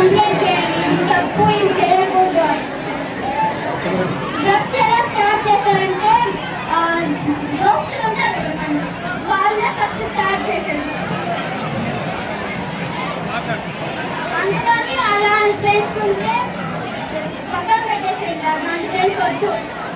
Complaint చేయాలి, తప్పు ఇది చేయకూడదు. డ్రగ్స్ ఎలా స్టార్ట్ చేస్తారంటే దోస్తులు ఉంటారు కదా, వాళ్ళే ఫస్ట్ స్టార్ట్ చేశారు. అందుకని అలా ఫ్రెండ్స్ ఉంటే పక్కన పెట్టేసేటారు, మన ఫ్రెండ్స్ వద్దు.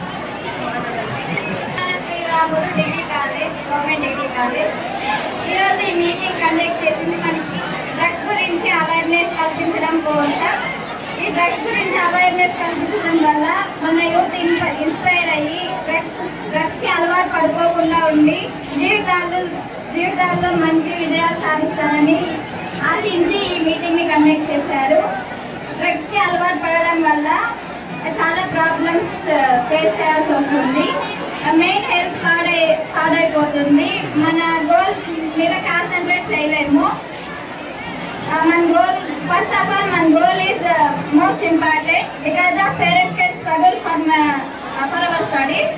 Sriramulu degree college, government degree college ఈరోజు ఈ మీటింగ్ కండక్ట్ చేసింది మనకి డ్రగ్స్ గురించి అవేర్నెస్ కల్పించడం కోసం. ఈ డ్రగ్స్ గురించి అవేర్నెస్ కల్పించడం వల్ల మన యూత్ ఇన్స్పైర్ అయ్యి డ్రగ్స్కి అలవాటు పడుకోకుండా ఉండి జీవితాల్లో మంచి విజయాలు సాధిస్తారని ఆశించి ఈ మీటింగ్ని కండక్ట్ చేశారు. డ్రగ్స్కి అలవాటు పడడం వల్ల చాలా ప్రాబ్లమ్స్ ఫేస్ చేయాల్సి వస్తుంది. మెయిన్ హెల్త్ పాడైపోతుంది. మన గోల్ మీద కాన్సన్ట్రేట్ చేయలేము. మన గోల్ ఫస్ట్ ఆఫ్ ఆల్ మన goal is most important because the parents can struggle for our studies.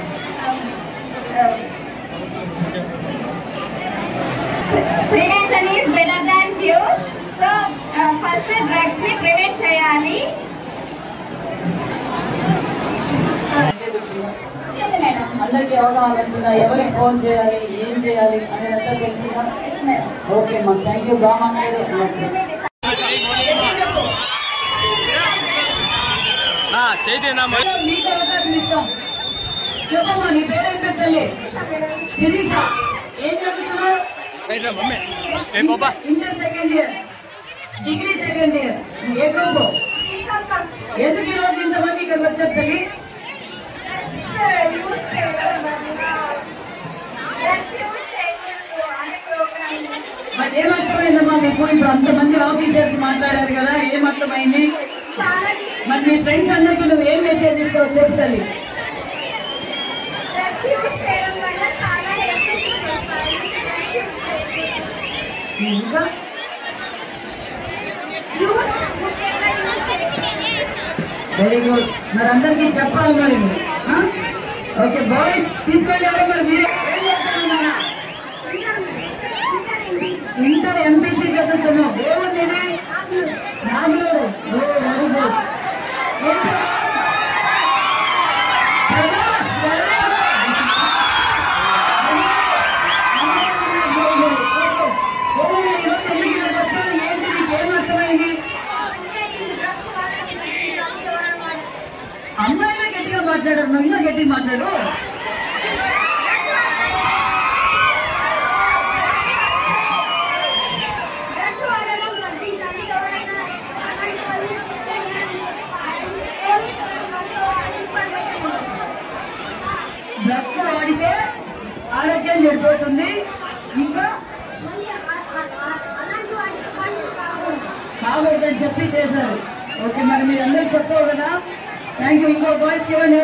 Prevention is better than cure. So first drugs ని ప్రివెంట్ చేయాలి. అందరికి అవగాహన వచ్చిందా? ఎవరికి ఫోన్ చేయాలి, ఏం చేయాలి అనేది తెలిసిందా? ఓకే మా థ్యాంక్ యూ. బాగా మీకు అవకాశం ఇస్తాం. చెప్పమ్మా నీ పేరేం పెట్టాలి? శిరీష. ఏం చదువుతున్నావు? Inter second year, degree second year. ఏ గ్రూప్? ఎందుకు ఈరోజు ఇంతమంది ఇక్కడికి వచ్చారు తల్లి? మరి ఏమర్థమైందమ్మా మీకు? ఇప్పుడు అంతమంది ఆఫీసర్స్ మాట్లాడారు కదా, ఏమర్థమైంది? మరి మీ ఫ్రెండ్స్ అందరికీ నువ్వు ఏం మెసేజ్ ఇస్తావు చెప్తాలి? ఇంకా వెరీ గుడ్. మరి అందరికీ చెప్పాలి మరి. ఓకే బాయ్స్ తీసుకెళ్ళారు. మరి మీరే ఇంటర్ ఎంపీసీ చదువుతున్నావు. ఏముంది నాలుగు? Very good. అమ్మాయిలో గట్టిగా మాట్లాడారు, నన్ను గట్టిగా మాట్లాడు. డ్రగ్స్ వాడితే ఆరోగ్యం చెడిపోతుంది. ఇంకా కాకూడదని చెప్పి చేశారు. ఓకే మరి మీరు అందరూ చెప్పావు కదా, థ్యాంక్ యూ. ఇంకో బాయ్స్ ఇవ్వండి.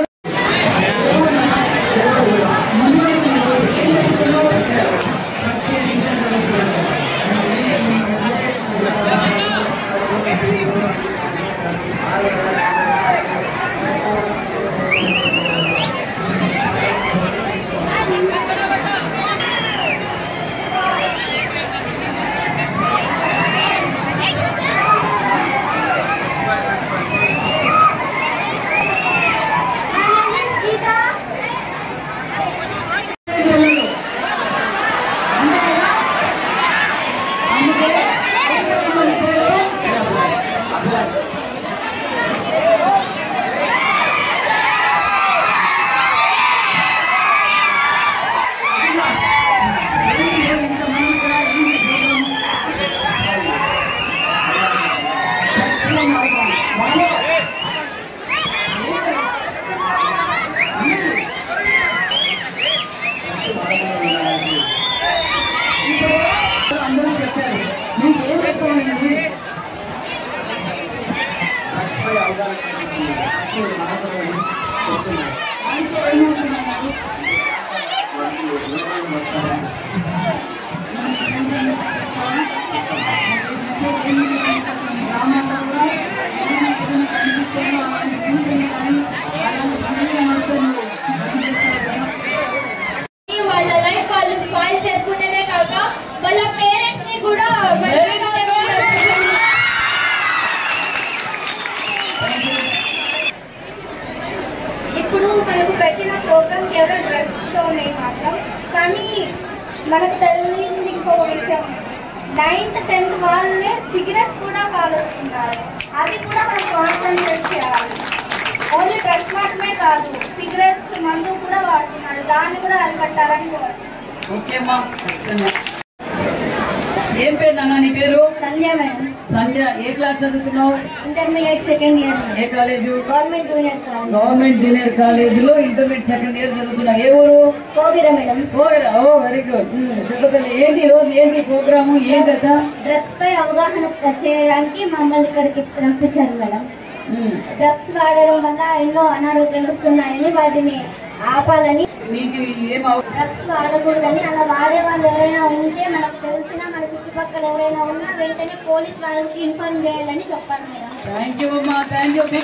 మనకు తెలియని ఇంకో విషయం, 9th 10th వాళ్ళే సిగరెట్స్ కూడా కాలుస్తున్నారు. అది కూడా మనం కాన్సన్ట్రేట్ చేయాలి. ఓన్లీ డ్రగ్స్ మాత్రమే కాదు, సిగరెట్స్ మందు కూడా వాడుతున్నారు. దాన్ని కూడా అరికట్టాలని కోరుతున్నాను. ఏం పేరు నాన్న నీ పేరు? సంధ్య మేడం. సంధ్య, ఏ క్లాస్ చదువుతున్నావు? Intermediate second year. ఏ కాలేజు? Government junior college. Government junior college లో ఇంటర్మీడియట్ సెకండ్ ఇయర్ చదువుతున్నా. ఏ ఊరు? కోగిర మేడం. కోగిర. ఓ వెరీ గుడ్. చెప్పగలి ఏంటి రోజు ఏంటి ప్రోగ్రాము ఏం కదా? డ్రగ్స్ పై అవగాహన చేయడానికి మమ్మల్ని ఇక్కడికి పంపించారు మేడం. డ్రగ్స్ వాడడం వల్ల ఎన్నో అనారోగ్యాలు వస్తున్నాయని, వాటిని ఆపాలని, డ్రగ్స్ వాడకూడదని, అలా వాడే వాళ్ళు ఎవరైనా ఉంటే మనకు తెలిసినా మన చుట్టుపక్కల ఎవరైనా ఉన్నా వెంటనే పోలీస్ వాళ్ళకి ఇన్ఫార్మ్ చేయాలని చెప్పాలి మేడం. థ్యాంక్ యూ అమ్మా, థ్యాంక్ యూ.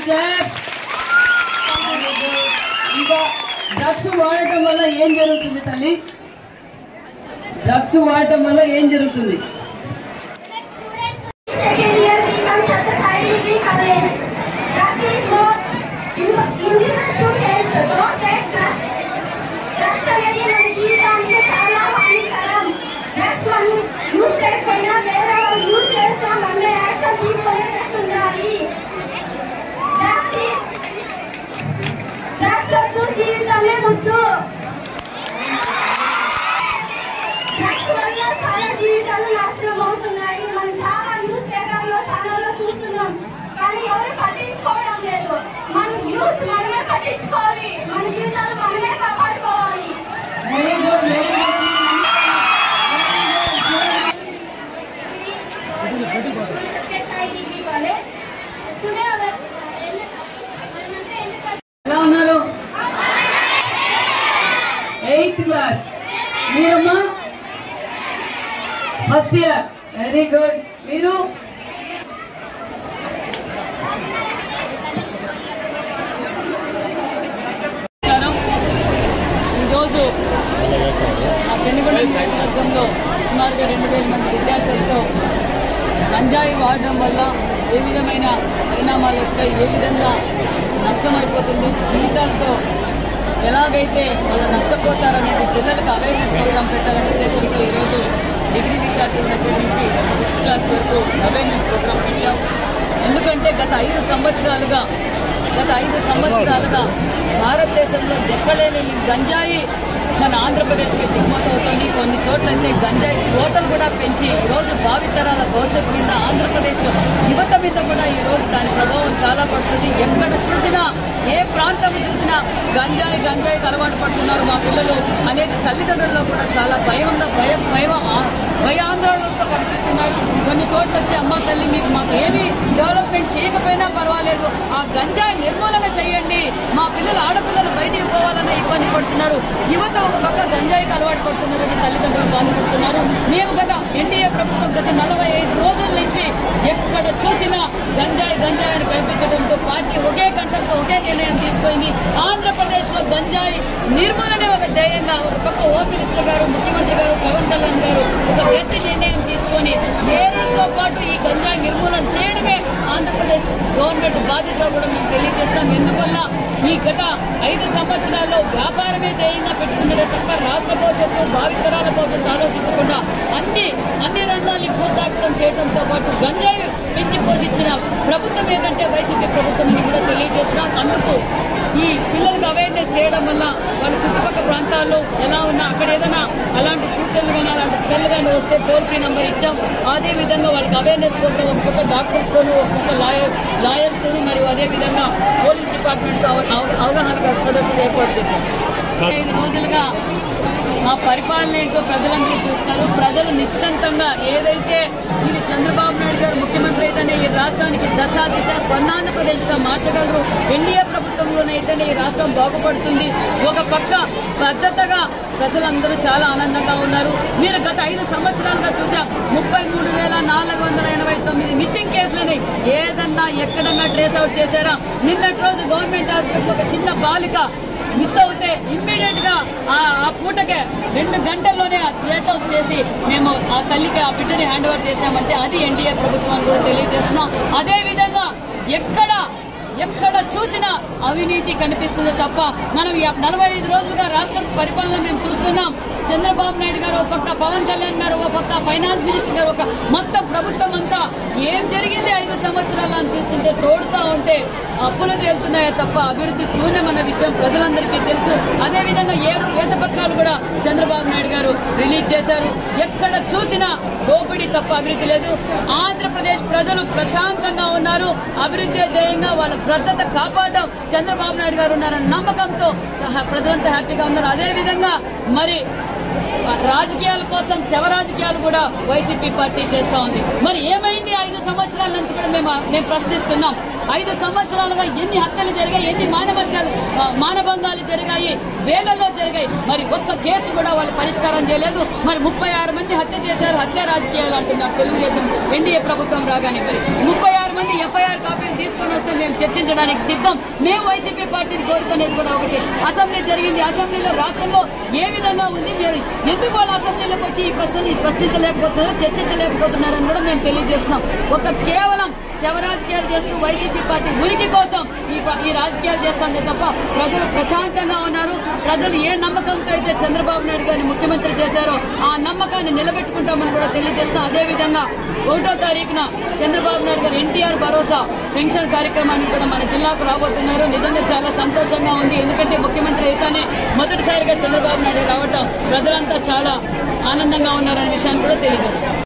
ఇంకా డ్రగ్స్ వాడటం వల్ల ఏం జరుగుతుంది తల్లి? డ్రగ్స్ వాడటం వల్ల ఏం జరుగుతుంది? జీవితమే ముద్దు. డ్రగ్స్ వల్ల చాలా జీవితాలు నాశనం అవుతున్నాయి. మనం చాలా న్యూస్ పేపర్లో ఛానల్లో చూస్తున్నాం, కానీ ఎవరు పట్టించుకోవడం లేదు. మన యూత్ మనమే పట్టించుకోవాలి, మన జీవితాలు మనమే కాపాడుకోవాలి. ఎలా ఉన్నారు? 8th class. మీరమ్మా? First year. Very good. మీరు? ఈరోజు ఆ పెనుగొండ నియోజకవర్గంలో సుమారుగా 2000 మంది విద్యార్థులతో గంజాయి వాడడం వల్ల ఏ విధమైన పరిణామాలు వస్తాయి, ఏ విధంగా నష్టమైపోతుంది, జీవితాలతో ఎలాగైతే వాళ్ళు నష్టపోతారనేది పిల్లలకు అవేర్నెస్ ప్రోగ్రామ్ పెట్టాలనే ఉద్దేశంతో ఈరోజు డిగ్రీ విద్యార్థుల దగ్గర నుంచి 6th క్లాస్ వరకు అవేర్నెస్ ప్రోగ్రామ్ పెట్టాం. ఎందుకంటే గత 5 సంవత్సరాలుగా భారతదేశంలో ఎక్కడైనా గంజాయి మన ఆంధ్రప్రదేశ్కి దిగుమతవుతుంది. కొన్ని చోట్లయితే గంజాయి తోటలు కూడా పెంచి ఈరోజు భావితరాల భవిష్యత్తు మీద, ఆంధ్రప్రదేశ్ యువత మీద కూడా ఈరోజు దాని ప్రభావం చాలా పడుతుంది. ఎక్కడ చూసినా, ఏ ప్రాంతం చూసినా గంజాయికి అలవాటు పడుతున్నారు మా పిల్లలు అనేది తల్లిదండ్రుల్లో కూడా చాలా భయాందోళనలతో కనిపిస్తున్నారు. కొన్ని చోట్ల వచ్చి అమ్మ తల్లి మాకు ఏమీ డెవలప్మెంట్ చేయకపోయినా పర్వాలేదు, ఆ గంజాయి నిర్మూలన చేయండి, మా పిల్లలు ఆడపిల్లలు బయటికి పోవాలన్న ఇబ్బంది పడుతున్నారు. యువత ఒక పక్క గంజాయికి అలవాటు పడుతున్నారని తల్లిదండ్రులు బాధపడుతున్నారు. మేము గత ఎన్డీఏ ప్రభుత్వం గత 45 రోజుల నుంచి ఎక్కడ చూసినా గంజాయి అని కల్పించడంతో పార్టీ ఒకే కంచంతో ఒకే నిర్ణయం తీసుకుంది. ఆంధ్రప్రదేశ్ లో గంజాయి నిర్మూలనే ఒక ధ్యేయంగా ఒక పక్క హోమ్ మినిస్టర్ గారు, ముఖ్యమంత్రి గారు, పవన్ కళ్యాణ్ గారు ఒక గట్టి నిర్ణయం తీసుకొని ఏరులతో పాటు ఈ గంజాయి నిర్మూలన చేయడమే ఆంధ్రప్రదేశ్ గవర్నమెంట్ బాధ్యతగా కూడా మేము తెలియజేస్తాం. ఎందువల్ల ఈ గత 5 సంవత్సరాల్లో వ్యాపారమే ధ్యేయంగా పెట్టుకున్నదే తప్ప రాష్ట్ర భవిష్యత్తు భావితరాల కోసం ఆలోచించకుండా అన్ని రంగాల్ని భూస్థాపితం చేయడంతో పాటు గంజాయి పెంచి పోషించిన ప్రభుత్వం ఏదంటే వైసీపీ ప్రభుత్వం అని కూడా తెలియజేస్తున్నాం. అందుకు ఈ పిల్లలకు అవేర్నెస్ చేయడం వల్ల వాళ్ళ చుట్టుపక్కల ప్రాంతాల్లో ఎలా ఉన్నా అక్కడ ఏదైనా అలాంటి సూచనలు కానీ అలాంటి స్మెల్ కానీ వస్తే టోల్ ఫ్రీ నంబర్ ఇచ్చాం. అదేవిధంగా వాళ్ళకి అవేర్నెస్ ప్రోగ్రామ్ ఒక్కొక్క డాక్టర్స్తోనూ, ఒక్కొక్క లాయర్స్తోనూ మరియు అదేవిధంగా పోలీస్ డిపార్ట్మెంట్తో అవగాహన సదస్సులు ఏర్పాటు చేశాం. 5 రోజులుగా మా పరిపాలన ఏంటో ప్రజలందరూ చూస్తారు. ప్రజలు నిశ్చంతంగా ఏదైతే ఇది చంద్రబాబు నాయుడు గారు ముఖ్యమంత్రి అయితేనే ఈ రాష్ట్రానికి దశ దిశ స్వర్ణాంధ్రప్రదేశ్ గా మార్చగలరు, ఎన్డీఏ ప్రభుత్వంలోనైతేనే ఈ రాష్ట్రం బాగుపడుతుంది. ఒక పక్క భద్రతగా ప్రజలందరూ చాలా ఆనందంగా ఉన్నారు. మీరు గత 5 సంవత్సరాలుగా చూసాం 33,489 మిస్సింగ్ కేసులని ఏదన్నా ఎక్కడన్నా ట్రేస్ అవుట్ చేశారా? నిన్నటి రోజు గవర్నమెంట్ హాస్పిటల్ ఒక చిన్న బాలిక మిస్ అవుతే ఇమ్మీడియట్ గా ఆ పూటకే 2 గంటల్లోనే ఆ చేటౌస్ చేసి మేము ఆ తల్లికి ఆ బిడ్డని హ్యాండ్ ఓవర్ చేశామంటే అది ఎన్డీఏ ప్రభుత్వాన్ని కూడా తెలియజేస్తున్నాం. అదే విధంగా ఎక్కడ చూసినా అవినీతి కనిపిస్తుంది తప్ప మనం 45 రోజులుగా రాష్ట్ర పరిపాలన మేము చూస్తున్నాం. చంద్రబాబు నాయుడు గారు, ఒక పక్క పవన్ కళ్యాణ్ గారు, ఒక పక్క ఫైనాన్స్ మినిస్టర్ గారు, ఒక మొత్తం ప్రభుత్వం అంతా ఏం జరిగింది 5 సంవత్సరాలు అని చూస్తుంటే తోడుతా ఉంటే అప్పులు తేలుతున్నాయే తప్ప అభివృద్ధి శూన్యమన్న విషయం ప్రజలందరికీ తెలుసు. అదేవిధంగా 7 శ్వేతపత్రాలు కూడా చంద్రబాబు నాయుడు గారు రిలీజ్ చేశారు. ఎక్కడ చూసినా దోపిడీ తప్ప అభివృద్ధి లేదు. ఆంధ్రప్రదేశ్ ప్రజలు ప్రశాంతంగా ఉన్నారు. అభివృద్ధి ధ్యేయంగా వాళ్ళ భద్రత కాపాడడం చంద్రబాబు నాయుడు గారు ఉన్నారన్న నమ్మకంతో ప్రజలంతా హ్యాపీగా ఉన్నారు. అదేవిధంగా మరి రాజకీయాల కోసం శవ రాజకీయాలు కూడా వైసీపీ పార్టీ చేస్తా ఉంది. మరి ఏమైంది 5 సంవత్సరాల నుంచి కూడా మేము ప్రశ్నిస్తున్నాం. 5 సంవత్సరాలుగా ఎన్ని హత్యలు జరిగాయి, ఎన్ని మానభంగాలు జరిగాయి, వేలల్లో జరిగాయి. మరి ఒక్క కేసు కూడా వాళ్ళు పరిష్కారం చేయలేదు. మరి 36 మంది హత్య చేశారు, హత్య రాజకీయాలు అంటున్నారు తెలుగుదేశం ఎన్డీఏ ప్రభుత్వం రాగానే. మరి 36 మంది ఎఫ్ఐఆర్ కాపీలు తీసుకొని వస్తే మేము చర్చించడానికి సిద్ధం. మేము వైసీపీ పార్టీని కోరుకునేది కూడా ఒకటి. అసెంబ్లీ జరిగింది, అసెంబ్లీలో రాష్ట్రంలో ఏ విధంగా ఉంది, మీరు ఎందుకు వాళ్ళు అసెంబ్లీలోకి వచ్చి ఈ ప్రశ్నలు ప్రశ్నించలేకపోతున్నారు, చర్చించలేకపోతున్నారని కూడా మేము తెలియజేస్తున్నాం. కేవలం శవ రాజకీయాలు చేస్తూ వైసీపీ పార్టీ ఉనికి కోసం ఈ రాజకీయాలు చేస్తుంది తప్ప ప్రజలు ప్రశాంతంగా ఉన్నారు. ప్రజలు ఏ నమ్మకంతో అయితే చంద్రబాబు నాయుడు గారిని ముఖ్యమంత్రి చేశారో ఆ నమ్మకాన్ని నిలబెట్టుకుంటామని కూడా తెలియజేస్తాం. అదేవిధంగా 1వ తారీఖున చంద్రబాబు నాయుడు గారు ఎన్టీఆర్ భరోసా పెన్షన్ కార్యక్రమానికి కూడా మన జిల్లాకు రాబోతున్నారు. నిజంగా చాలా సంతోషంగా ఉంది. ఎందుకంటే ముఖ్యమంత్రి అయితేనే మొదటిసారిగా చంద్రబాబు నాయుడు రావటం ప్రజలంతా చాలా ఆనందంగా ఉన్నారనే విషయాన్ని కూడా తెలియజేస్తాం.